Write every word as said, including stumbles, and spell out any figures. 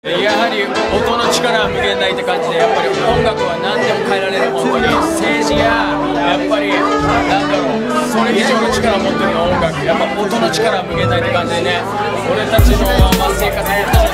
やはり音の力は無限大って感じで、やっぱり音楽は何でも変えられる。本当に政治ややっぱりなんだろう、それ以上の力を持ってるの音楽、やっぱ音の力は無限大って感じでね、俺たちの、まあ、生活、俺たちの